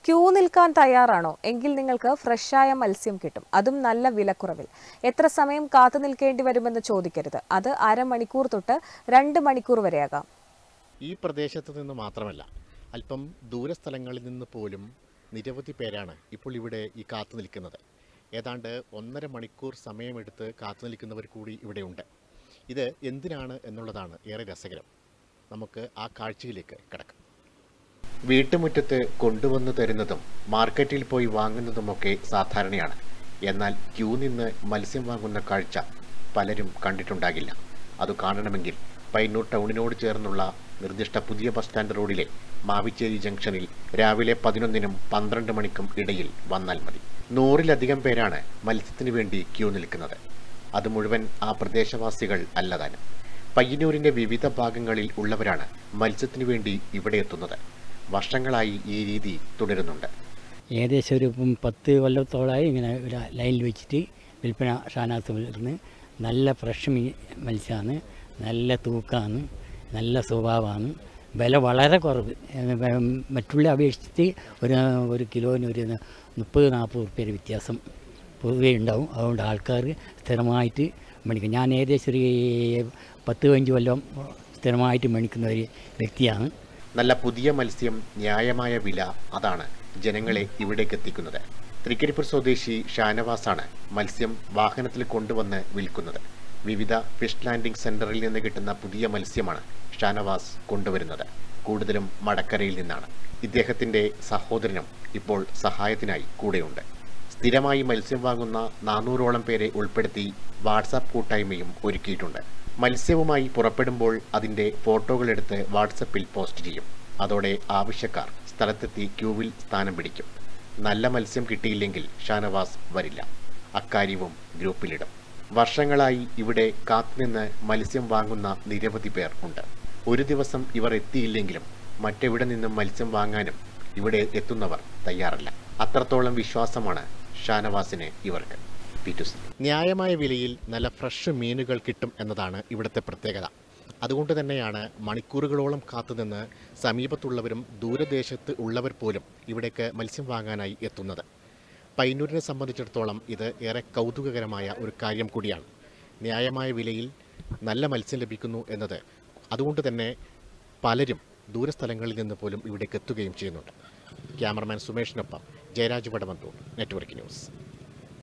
Q നിൽക്കാൻ തയ്യാറാണോ? എങ്കിൽ നിങ്ങൾക്ക് ഫ്രഷായ മത്സ്യം കിട്ടും, അതും നല്ല വിലക്കുറവിൽ. എത്ര സമയം കാത്തു നിൽക്കേണ്ടി വരുമെന്ന് ചോദിക്കരുത്. അത് അരമണിക്കൂർ തൊട്ട് 2 മണിക്കൂർ വരെയാകാം. ഈ പ്രദേശത്ത് നിന്ന് മാത്രമല്ല, അല്പം ദൂരസ്ഥലങ്ങളിൽ നിന്ന് പോലും നിരവധി പേരാണ് ഇപ്പോൾ ഇവിടെ ഈ കാത്തു നിൽക്കുന്നത്. ഏതാണ്ട് 1.5 മണിക്കൂർ സമയമെടുത്ത് കാത്തു നിൽക്കുന്നവർ കൂടി ഇവിടെയുണ്ട്. ഇത് എന്തിനാണ് എന്നുള്ളതാണ് ഏറെ രസകരം. നമുക്ക് ആ കാഴ്ചയിലേക്ക് കിടക്കാം. വീട്ടുമുറ്റത്ത് കൊണ്ടുവന്നു തരുന്നതും മാർക്കറ്റിൽ പോയി വാങ്ങുന്നതുമൊക്കെ സാധാരണയാണ്. എന്നാൽ ക്യൂ നിന്ന് മത്സ്യം വാങ്ങുന്ന കാഴ്ച പലരും കണ്ടിട്ടുണ്ടാകില്ല. അത് കാണണമെങ്കിൽ പയ്യന്നൂർ ടൗണിനോട് ചേർന്നുള്ള നിർദ്ദിഷ്ട പുതിയ ബസ് സ്റ്റാൻഡ് റോഡിലെ മാവിച്ചേരി ജംഗ്ഷനിൽ രാവിലെ 11നും 12 മണിക്കും ഇടയിൽ വന്നാൽ മതി. 100-ലധികം പേരാണ് മത്സ്യത്തിന് വേണ്ടി ക്യൂ നിൽക്കുന്നത്. അത് മുഴുവൻ ആ പ്രദേശവാസികൾ അല്ലതാനും. പയ്യന്നൂരിൻ്റെ വിവിധ ഭാഗങ്ങളിൽ ഉള്ളവരാണ് മത്സ്യത്തിനു വേണ്ടി ഇവിടെ എത്തുന്നത്. വർഷങ്ങളായി ഈ രീതി തുടരുന്നുണ്ട്. ഏകദേശം ഒരു 10 കൊല്ലത്തോളമായി ഇങ്ങനെ ഒരു ലൈനിൽ വെച്ചിട്ട് വിൽപ്പന ഷാനാസ് വരുന്നത്. നല്ല ഫ്രഷ് മത്സ്യമാണ്, നല്ല തൂക്കമാണ്, നല്ല സ്വഭാവമാണ്. വില വളരെ കുറവ്. മറ്റുള്ള അപേക്ഷിച്ചിട്ട് ഒരു കിലോന് ഒരു 30-40 റുപ്യ വ്യത്യാസം പൊതുവേ ഉണ്ടാവും. അതുകൊണ്ട് ആൾക്കാർ സ്ഥിരമായിട്ട് മേടിക്കും. ഞാൻ ഏകദേശം ഒരു 10-15 കൊല്ലം സ്ഥിരമായിട്ട് മേടിക്കുന്ന ഒരു വ്യക്തിയാണ്. നല്ല പുതിയ മത്സ്യം, ന്യായമായ വില, അതാണ് ജനങ്ങളെ ഇവിടേക്ക് എത്തിക്കുന്നത്. തൃക്കരിപ്പൂർ സ്വദേശി ഷാനവാസാണ് മത്സ്യം വാഹനത്തിൽ കൊണ്ടുവന്ന് വിൽക്കുന്നത്. വിവിധ ഫിഷ് ലാൻഡിംഗ് സെന്ററിൽ നിന്ന് കിട്ടുന്ന പുതിയ മത്സ്യമാണ് ഷാനവാസ് കൊണ്ടുവരുന്നത്. കൂടുതലും മടക്കരയിൽ നിന്നാണ്. ഇദ്ദേഹത്തിൻ്റെ സഹോദരനും ഇപ്പോൾ സഹായത്തിനായി കൂടെയുണ്ട്. സ്ഥിരമായി മത്സ്യം വാങ്ങുന്ന 400ഓളം പേരെ ഉൾപ്പെടുത്തി വാട്സാപ്പ് കൂട്ടായ്മയും ഒരുക്കിയിട്ടുണ്ട്. മത്സ്യവുമായി പുറപ്പെടുമ്പോൾ അതിൻ്റെ ഫോട്ടോകളെടുത്ത് വാട്സപ്പിൽ പോസ്റ്റ് ചെയ്യും. അതോടെ ആവശ്യക്കാർ സ്ഥലത്തെത്തി ക്യൂവിൽ സ്ഥാനം പിടിക്കും. നല്ല മത്സ്യം കിട്ടിയില്ലെങ്കിൽ ഷാനവാസ് വരില്ല. അക്കാര്യവും ഗ്രൂപ്പിലിടും. വർഷങ്ങളായി ഇവിടെ കാത്തുനിന്ന് മത്സ്യം വാങ്ങുന്ന നിരവധി പേർ ഉണ്ട്. ഒരു ദിവസം ഇവർ എത്തിയില്ലെങ്കിലും മറ്റെവിടെ നിന്നും മത്സ്യം വാങ്ങാനും ഇവിടെ എത്തുന്നവർ തയ്യാറല്ല. അത്രത്തോളം വിശ്വാസമാണ് ഷാനവാസിന് ഇവർക്ക്. ന്യായമായ വിലയിൽ നല്ല ഫ്രഷ് മീനുകൾ കിട്ടും എന്നതാണ് ഇവിടുത്തെ പ്രത്യേകത. അതുകൊണ്ട് തന്നെയാണ് മണിക്കൂറുകളോളം കാത്തുനിന്ന് സമീപത്തുള്ളവരും ദൂരദേശത്ത് ഉള്ളവർ പോലും ഇവിടേക്ക് മത്സ്യം വാങ്ങാനായി എത്തുന്നത്. പയ്യന്നൂരിനെ സംബന്ധിച്ചിടത്തോളം ഇത് ഏറെ കൗതുകകരമായ ഒരു കാര്യം കൂടിയാണ്. ന്യായമായ വിലയിൽ നല്ല മത്സ്യം ലഭിക്കുന്നു എന്നത്. അതുകൊണ്ട് തന്നെ പലരും ദൂരസ്ഥലങ്ങളിൽ നിന്ന് പോലും ഇവിടേക്ക് എത്തുകയും ചെയ്യുന്നുണ്ട്. ക്യാമറമാൻ സുമേഷിനൊപ്പം ജയരാജ് വടവന്തൂർ, നെറ്റ്വർക്ക് ന്യൂസ്.